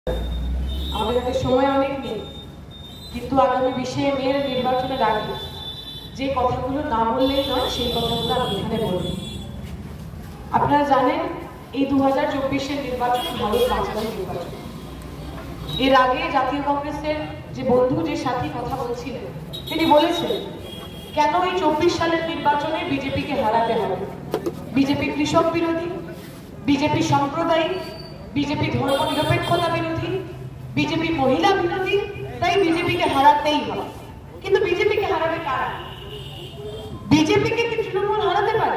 আমাদের হাতে সময় অনেক নেই, কিন্তু আগামী 20শে মের নির্বাচনের আগে যে কথাগুলো না বললেই নয় সেই কথাগুলো আমি এখানে বলব। আপনারা জানেন এই 2024-এর নির্বাচন ভারত বাঁচানোর নির্বাচন। এর আগে জাতীয় কংগ্রেসের যে বন্ধু যে সাথী কথা বলছিলেন তিনি বলেছেন কেন এই 24 সালের নির্বাচনে বিজেপিকে হারাতে হবে। বিজেপি কৃষক বিরোধী, বিজেপি সাম্প্রদায়িক, বিজেপি ধর্মনিরপেক্ষতা বিরোধী, বিজেপি মহিলা বিরোধী, তাই বিজেপিকে হারাতেই হবে। কিন্তু বিজেপিকে হারাবে কারা? বিজেপিকে কি তৃণমূল হারাতে পারে?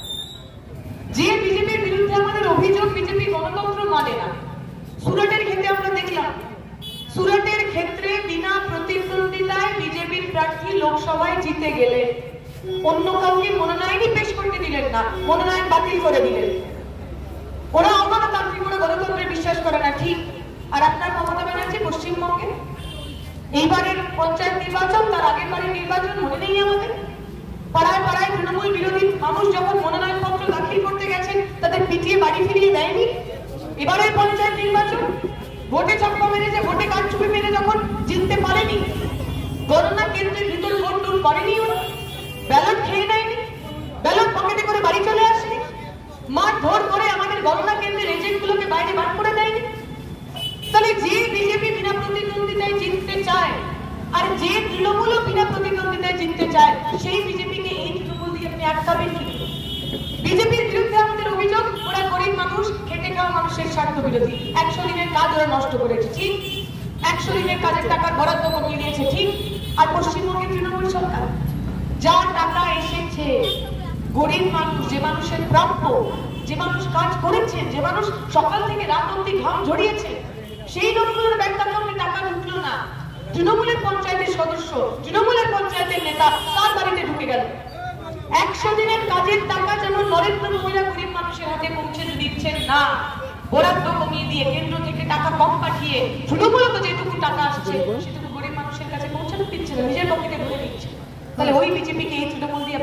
যে বিজেপির বিরুদ্ধে আমাদের অভিযোগ বিজেপি গণতন্ত্র মানে না। সুরাটের ক্ষেত্রে আমরা দেখলাম, সুরাটের ক্ষেত্রে বিনা প্রতিদ্বন্দ্বিতায় বিজেপির প্রার্থী লোকসভায় জিতে গেলে অন্য কাউকে মনোনয়নই পেশ করতে দিলেন না, মনোনয়ন বাতিল করে দিলেন। ওরা অগণতান্ত্রিক, ওরা গণতন্ত্রে বিশ্বাস করে না, ঠিক। আর আপনার মমতা ব্যানার্জি পশ্চিমবঙ্গে এইবারের পঞ্চায়েত নির্বাচন, তার আগের বারের নির্বাচন মনে নেই আমাদের? পাড়ায় পাড়ায় তৃণমূল বিরোধী মানুষ যখন মনোনয়ন পত্র দাখিল করতে গেছেন তাদের পিটিয়ে বাড়ি ফিরিয়ে দেয়নি। এবারের পঞ্চায়েত নির্বাচন ভোটে চাপা মেরেছে, ভোটে কারচুপি মেরে যখন জিততে পারেনি, গণনা কেন্দ্রের ভিতর ভোট টুট করেনি, ওরা ব্যালট খেয়ে নেয়নি, ব্যালট পকেটে করে বাড়ি চলে আসেনি, মাঠ ধর করে আমাদের গণনা কেন্দ্রের এজেন্টগুলোকে বাইরে বার করে দেয়নি। তাহলে যে বিজেপি বিনা প্রতিদ্বন্দ্বিতায় জিততে চায় আর যে তৃণমূল বিনা প্রতিদ্বন্দ্বিতায় জিততে চায়, সেই বিজেপিকে এই তৃণমূল দিয়ে আপনি আটকাবেন কি? বিজেপির বিরুদ্ধে আমাদের অভিযোগ ওরা গরিব মানুষ, খেটে খাওয়া মানুষের স্বার্থ বিরোধী। 100 দিনের কাজ ওরা নষ্ট করেছে, ঠিক। 100 দিনের কাজের টাকার বরাদ্দ কমিয়ে দিয়েছে, ঠিক। আর পশ্চিমবঙ্গে তৃণমূল সরকার যা টাকা এসেছে গরিব মানুষ, যে মানুষের প্রাপ্য, যে মানুষ কাজ করেছেন, যে মানুষ সকাল থেকে রাত অব্দি ঘাম ঝরিয়েছে, সেই লোকগুলোর ব্যাংক অ্যাকাউন্টে টাকা ঢুকলো না। তৃণমূলের পঞ্চায়েতের সদস্য, তৃণমূলের পঞ্চায়েতের নেতা তার বাড়িতে ঢুকে গেল। 100 দিনের কাজের টাকা যেন নরেন্দ্র মহিলা গরিব মানুষের হাতে পৌঁছে দিচ্ছেন না, বরাদ্দ কমিয়ে দিয়ে কেন্দ্র থেকে টাকা কম পাঠিয়ে তৃণমূলত যেটুকু টাকা আসছে সেটুকু গরিব মানুষের কাছে পৌঁছাতে দিচ্ছে না, নিজের পকেটে ভরে দিচ্ছে। তাহলে ওই বিজেপিকে এই তৃণমূল দিয়ে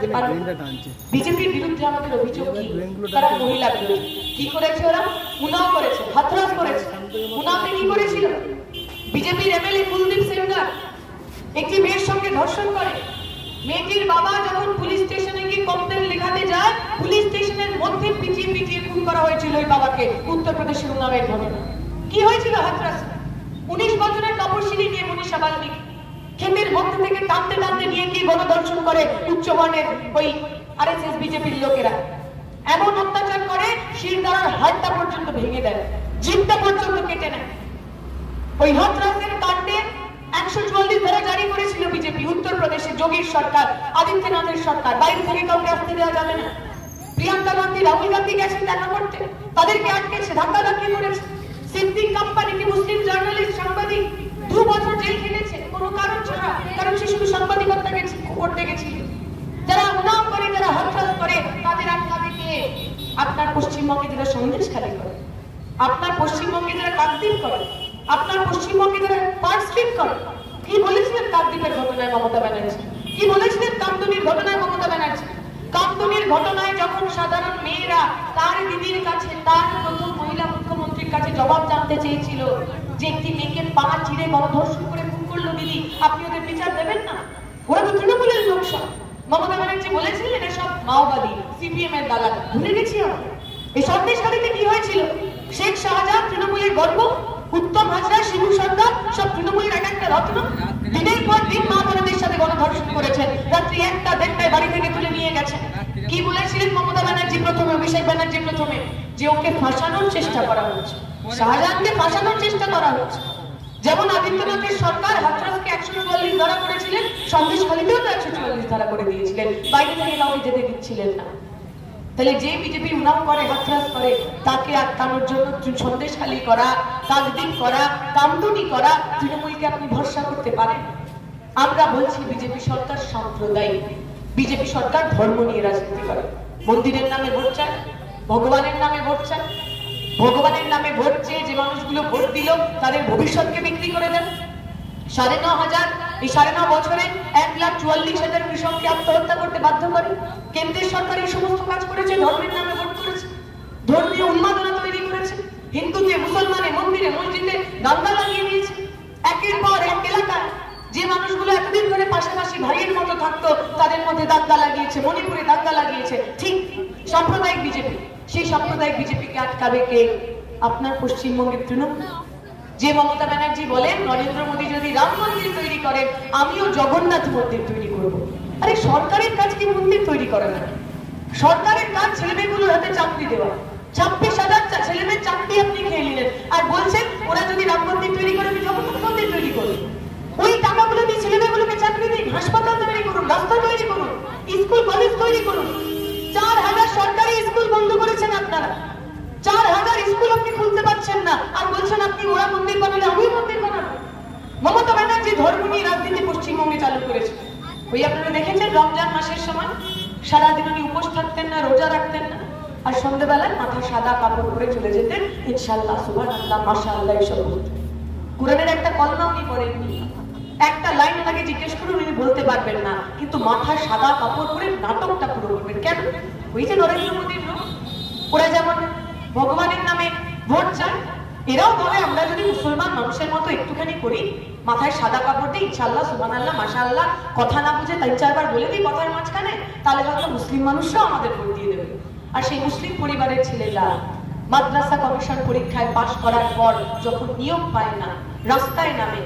বিজেপির বিরুদ্ধে আমাদের অভিযোগ কি? তারা মহিলা বিরোধী। কি করেছে ওরা? উনাও করেছে, হাতরাস করেছে। উনাতে কি করেছিল? বিজেপির এমএলএ কুলদীপ সেনগার একটি মেয়ের সঙ্গে ধর্ষণ করে। মেয়েটির বাবা যখন পুলিশ স্টেশনে গিয়ে কমপ্লেন লেখাতে যায়, পুলিশ স্টেশনের মধ্যে পিটিয়ে পিটিয়ে খুন করা হয়েছিল ওই বাবাকে, উত্তরপ্রদেশের উন্নাওয়ের ঘটনা। কি হয়েছিল? হাতরাস। 19 বছরের তপশিলি নিয়ে মনীষা বাল্মীকি ক্ষেতের মধ্যে থেকে টানতে টানতে নিয়ে গিয়ে গণধর্ষণ করে উচ্চবর্ণের ওই আরএসএস বিজেপির লোকেরা। এমন অত্যাচার করে শিরদাঁড়ার হাড়টা পর্যন্ত ভেঙে দেয়, জিভটা পর্যন্ত কেটে নেয়। ওই হাতরাসের কাণ্ডে 144 ধারা জারি করেছিল বিজেপি, উত্তরপ্রদেশে যোগীর সরকার, আদিত্যনাথের সরকার। বাইরে থেকে কাউকে আসতে দেওয়া যাবে না। প্রিয়াঙ্কা গান্ধী, রাহুল গান্ধী গেছেন দেখা করতে, তাদেরকে আটকেছে, ধাক্কা ধাক্কি করেছে। সিদ্দিক কোম্পানি, মুসলিম জার্নালিস্ট, সাংবাদিক 2 বছর জেল খেটেছে কোনো কারণ ছাড়া, কারণ সে শুধু সাংবাদিকতা করতে গেছিল। যারা উন্নাও করে, যারা হাতরাস করে, তাদের আটকাবে কে? আপনার পশ্চিমবঙ্গে যারা সন্দেশখালী করে, আপনার পশ্চিমবঙ্গে যারা কাকদ্বীপ করে, আপনার পশ্চিমবঙ্গে যারা পার্ক স্ট্রিট করে। কি বলেছিলেন কাকদ্বীপের ঘটনায় মমতা ব্যানার্জি? কি বলেছিলেন কামদুনির ঘটনায় মমতা ব্যানার্জি? কামদুনির ঘটনায় যখন সাধারণ মেয়েরা তার দিদির কাছে, তার প্রথম মহিলা মুখ্যমন্ত্রীর কাছে জবাব জানতে চেয়েছিল যে একটি মেয়েকে পা চিরে গণধর্ষণ করে খুন করলো দিদি, আপনি ওদের বিচার দেবেন না? ওরা তো তৃণমূলের লোক সব। মমতা ব্যানার্জি বলেছিলেন এটা সব মাওবাদী, সিপিএম এর দালাল। ভুলে গেছি আমরা। এই সন্দেশখালীতে কি হয়েছিল? শেখ শাহজাহান তৃণমূলের গর্ব, উত্তম হাজরা, শিবু সরকার সব তৃণমূলের এক একটা রত্ন। দিনের পর দিন মা বোনদের সাথে গণধর্ষণ করেছেন, রাত্রি 1টা 1:30টায় বাড়ি থেকে তুলে নিয়ে গেছেন। কি বলেছিলেন মমতা ব্যানার্জি প্রথমে, অভিষেক ব্যানার্জি প্রথমে? যে ওকে ফাঁসানোর চেষ্টা করা হচ্ছে, শাহজাহানকে ফাঁসানোর চেষ্টা করা হচ্ছে। যেমন আদিত্যনাথের সরকার হাতরাসকে 144 ধারা করেছিলেন, সন্দেশখালীতেও তো 144 ধারা করে দিয়েছিলেন, বাইরে থেকে কাউকে যেতে দিচ্ছিলেন না। তাহলে যে বিজেপি উন্নাও করে, হাতরাস করে, তাকে আটকানোর জন্য সন্দেশখালী করা, কাকদ্বীপ করা, কামদুনি করা তৃণমূলকে আপনি ভরসা করতে পারেন? আমরা বলছি বিজেপি সরকার সাম্প্রদায়িক, বিজেপি সরকার ধর্ম নিয়ে রাজনীতি করে। মন্দিরের নামে ভোট চায়, ভগবানের নামে ভোট চায়, ভগবানের নামে ভোট চেয়ে যে মানুষগুলো ভোট দিল তাদের ভবিষ্যৎকে বিক্রি করে দেন। 9,500 এই 9.5 বছরে 1,44,000 কৃষককে আত্মহত্যা করতে বাধ্য করে। কেন্দ্রের সরকার এই সমস্ত কাজ করেছে, ধর্মের নামে ভোট করেছে, ধর্মীয় উন্মাদনা তৈরি করেছে। হিন্দুতে, মুসলমানে, মন্দিরে, মসজিদে দাঙ্গা লাগিয়ে দিয়েছে। একের পর এক এলাকায় যে মানুষগুলো এতদিন ধরে পাশাপাশি ভাইয়ের মতো থাকতো তাদের মধ্যে দাঙ্গা লাগিয়েছে, মণিপুরে দাঙ্গা লাগিয়েছে। ঠিক সাম্প্রদায়িক বিজেপি, সেই সাম্প্রদায়িক বিজেপিকে আটকাবে কে? আপনার পশ্চিমবঙ্গের তৃণমূল। যে মমতা ব্যানার্জি বলেন নরেন্দ্র মোদী যদি রাম মন্দির তৈরি করেন আমিও জগন্নাথ মন্দির তৈরি করব। আরে সরকারের কাজ কি মন্দির তৈরি করে না? সরকারের কাজ ছেলেমেয়েগুলোর হাতে চাকরি দেওয়া। 26,000 ছেলেমেয়ের চাকরি আপনি খেয়ে নিলেন আর বলছেন ওরা যদি রাম মন্দির তৈরি করে আমি জগন্নাথ মন্দির তৈরি করবো। ওই টাকাগুলো দিয়ে ছেলেমেয়েগুলোকে চাকরি দিন, হাসপাতাল তৈরি করুন, রাস্তা তৈরি করুন, স্কুল কলেজ তৈরি করুন। 4,000 সরকারি স্কুল বন্ধ করেছেন আপনারা। 4,000 স্কুল আপনি খুলতে পারছেন না আর বলছেন আপনি ওরা মন্দির বানালে আমিও মন্দির বানাবো। মমতা ব্যানার্জি ধর্ম নিয়ে রাজনীতি পশ্চিমবঙ্গে চালু করেছে। ওই আপনারা দেখেছেন রমজান মাসের সময় সারাদিন উনি উপোস থাকতেন না, রোজা রাখতেন না, আর সন্ধ্যেবেলায় মাথায় সাদা কাপড় পরে চলে যেতেন ইনশাআল্লাহ, সুবহানাল্লাহ, মাশাআল্লাহ এসব বলতেন। কোরআনের একটা কলমা উনি পড়েননি, একটা লাইন ওনাকে জিজ্ঞেস করুন উনি বলতে পারবেন না, কিন্তু মাথায় সাদা কাপড় পরে নাটকটা পুরো করবেন। কেন? ওই যে নরেন্দ্র মোদীর লোক, ওরা যেমন ভগবানের নামে ভোট চায়, এরাও বলে আমরা যদি মুসলমান মানুষের মতো একটুখানি করি, মাথায় সাদা কাপড় দিয়ে ইনশাআল্লাহ, সুবহানাল্লাহ, মাশাআল্লাহ কথা না বুঝে 3-4 বলে দিই কথার মাঝখানে, তাহলে হয়তো মুসলিম মানুষরাও আমাদের ভোট দিয়ে দেবে। আর সেই মুসলিম পরিবারের ছেলেরা মাদ্রাসা কমিশন পরীক্ষায় পাশ করার পর যখন নিয়োগ পায় না, রাস্তায় নামে,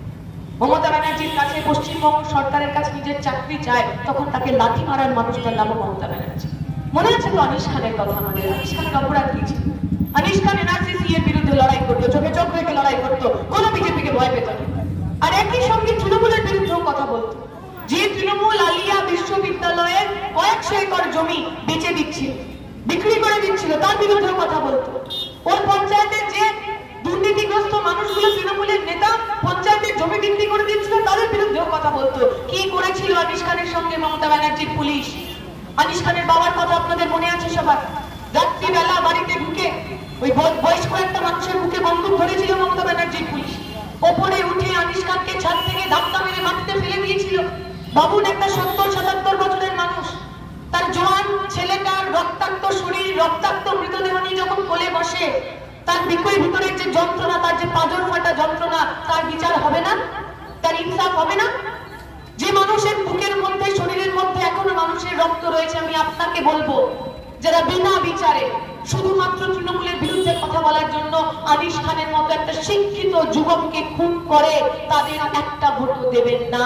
মমতা ব্যানার্জির কাছে, পশ্চিমবঙ্গ সরকারের কাছে নিজের চাকরি চায়, তখন তাকে লাঠি মারার মানুষটার নামও মমতা ব্যানার্জি। মনে আছে তো আনিস খানের কথা আমাদের? আনিস খানের অপরাধ কি ছিল? আনিস খান এনআরসি এর বিরুদ্ধে লড়াই করতো, চোখে চোখ রেখে লড়াই করতো, কোনো বিজেপিকে ভয় পেত না। আর একই সঙ্গে তৃণমূলের বিরুদ্ধেও কথা বলতো। যে তৃণমূল আলিয়া বিশ্ববিদ্যালয়ের কয়েকশো একর জমি বেচে দিচ্ছিল, বিক্রি করে দিচ্ছিল, তার বিরুদ্ধেও কথা বলতো। ওর পঞ্চায়েতের যে দুর্নীতিগ্রস্ত মানুষগুলো তৃণমূলের নেতা পঞ্চায়েতের জমি বিক্রি করে দিচ্ছিল তাদের বিরুদ্ধেও কথা বলতো। কি করেছিল আনিস খানের সঙ্গে মমতা ব্যানার্জির পুলিশ? আনিস খানের বাবার কথা আপনাদের মনে আছে সবার? রাত্রিবেলা বাড়িতে ঢুকে ওই বয়স্ক একটা মানুষের মুখে বন্দুক ধরেছিল মমতা ব্যানার্জির পুলিশ। ওপরে উঠে আনিস খানকে ছাদ থেকে ধাক্কা মেরে মাটিতে ফেলে দিয়েছিল। বাবুন একটা 70-77 বছরের মানুষ, তার জোয়ান ছেলেটার রক্তাক্ত শরীর, রক্তাক্ত মৃতদেহ নিয়ে যখন কোলে বসে, তার বিকল ভিতরের যে যন্ত্রণা, তার যে পাঁজর ফাটা যন্ত্রণা, তার বিচার হবে না? তার ইনসাফ হবে না? যে মানুষের বুকের মধ্যে, শরীরের মধ্যে এখনো মানুষের রক্ত রয়েছে, আমি আপনাকে বলবো যারা বিনা বিচারে শুধুমাত্র তৃণমূলের বিরুদ্ধে কথা বলার জন্য আনিস খানের মতো একটা শিক্ষিত যুবককে খুন করে, তাদের একটা ভোটও দেবেন না।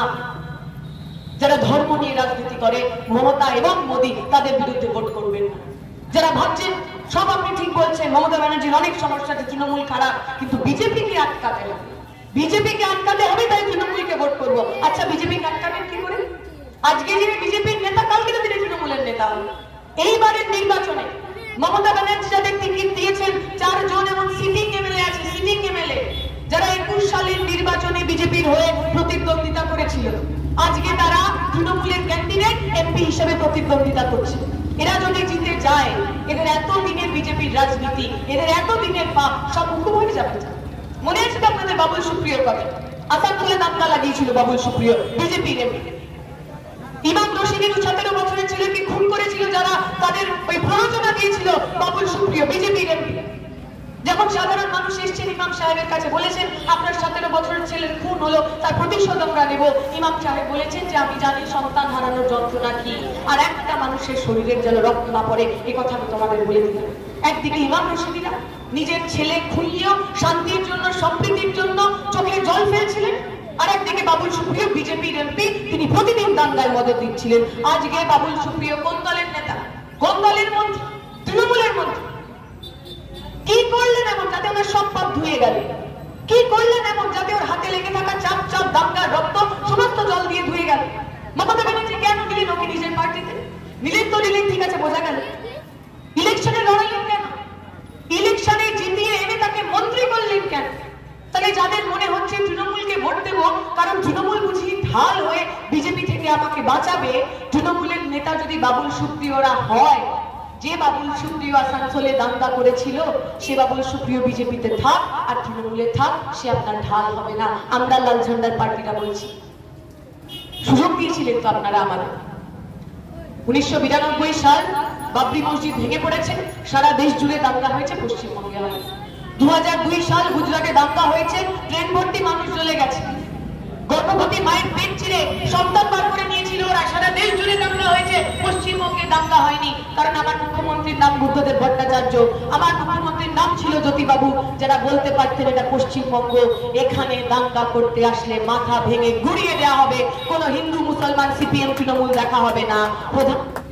যারা ধর্ম নিয়ে রাজনীতি করে, মমতা এবং মোদী, তাদের বিরুদ্ধে ভোট করবেন না। যারা ভাবছেন সব আপনি ঠিক বলছেন, মমতা ব্যানার্জির অনেক সমস্যা আছে, তৃণমূল খারাপ, কিন্তু বিজেপিকে আটকাতে হবে, বিজেপিকে আটকাতে হবে, তাই তৃণমূলকে ভোট করবো। আচ্ছা বিজেপিকে আটকাবেন কি করে? আজকে যিনি বিজেপির নেতা, কালকে তো তিনি তৃণমূলের নেতা হন। এইবারের নির্বাচনে মমতা ব্যানার্জি যাদের টিকিট দিয়েছেন 4 জন এবং সিটিং এমএলএ আছে, সিটিং এমএলএ যারা 21 সালের নির্বাচনে বিজেপির হয়ে প্রতিদ্বন্দ্বিতা করেছিল, আজকে তারা তৃণমূলের ক্যান্ডিডেট এমপি হিসেবে প্রতিদ্বন্দ্বিতা করছে। এরা যদি জিতে যায়, এদের এত দিনের বিজেপির রাজনীতি, এদের এত দিনের পাপ সব মুকুব হয়ে যাবে। মনে আছে তো আপনাদের বাবুল সুপ্রিয়র কথা? আসানসোলে দাঙ্গা লাগিয়েছিল বাবুল সুপ্রিয়, বিজেপির এমপি। ইমাম রশিদের 17 বছরের ছেলেকে খুন করেছিল যারা, তাদের ওই প্ররোচনা দিয়েছিল বাবুল সুপ্রিয়, বিজেপির এমপি। যখন সাধারণ মানুষ এসেছেন ইমাম সাহেবের কাছে, বলেছেন আপনার 17 বছরের ছেলের খুন হলো, তার প্রতিশোধ আমরা নেব। ইমাম সাহেব বলেছেন যে আমি জানি সন্তান হারানোর যন্ত্রণা কি, আর একটা মানুষের শরীরের যেন রক্ত না পড়ে, এ কথা আমি তোমাদের বলে দিলাম। একদিকে ইমাম রশিদিরা নিজের ছেলে খুনলেও শান্তির জন্য, সম্প্রীতির জন্য চোখে জল ফেলছিলেন, আর একদিকে বাবুল সুপ্রিয় বিজেপির এমপি, তিনি প্রতিদিন দাঙ্গায় মদত দিচ্ছিলেন। আজকে বাবুল সুপ্রিয় কোন দলের নেতা, কোন দলের মন্ত্রী? তৃণমূলের মন্ত্রী। কি করলেন এমন যাতে ওনার সব পাপ ধুয়ে গেল? কি করলেন এমন যাতে ওর হাতে লেগে থাকা চাপ চাপ দাঙ্গার রক্ত সমস্ত জল দিয়ে ধুয়ে গেল? মমতা ব্যানার্জি কেন দিলেন ওকে নিজের পার্টিতে? নিলেন তো নিলেন, ঠিক আছে, বোঝা গেল। ইলেকশনে লড়াইলেন কেন? ইলেকশনে জিতিয়ে এনে তাকে মন্ত্রী করলেন কেন? তাহলে যাদের মনে হচ্ছে তৃণমূলকে ভোট দেব কারণ তৃণমূল বুঝি ঢাল হয়ে বিজেপি থেকে আমাকে বাঁচাবে, তৃণমূলের নেতা যদি বাবুল সুপ্রিয়রা হয়, যে বাবুল সুপ্রিয় আসানসোলে দাঙ্গা করেছিল, সে বাবুল সুপ্রিয় বিজেপিতে থাক আর তৃণমূলে থাক, সে আপনার ঢাল হবে না। আমরা লাল ঝান্ডার পার্টিরা বলছি, সুযোগ দিয়েছিলেন তো আপনারা আমাদের। 1992 সাল বাবরি মসজিদ ভেঙে পড়েছে, সারা দেশ জুড়ে দাঙ্গা হয়েছে, পশ্চিমবঙ্গে হয়। 2002 সাল গুজরাটে দাঙ্গা হয়েছে, ট্রেন ভর্তি মানুষ চলে গেছে। গর্ভবতী মায়ের পেট ছিঁড়ে সন্তান বার করে নিয়েছিল ওরা। সারা দেশ জুড়ে দাঙ্গা হয়েছে, পশ্চিমবঙ্গে দাঙ্গা হয়নি, কারণ আমার মুখ্যমন্ত্রীর নাম বুদ্ধদেব ভট্টাচার্য, আমার মুখ্যমন্ত্রীর নাম ছিল জ্যোতিবাবু, যারা বলতে পারতেন এটা পশ্চিমবঙ্গ, এখানে দাঙ্গা করতে আসলে মাথা ভেঙে গুড়িয়ে দেওয়া হবে, কোনো হিন্দু মুসলমান সিপিএম তৃণমূল দেখা হবে না। প্রধান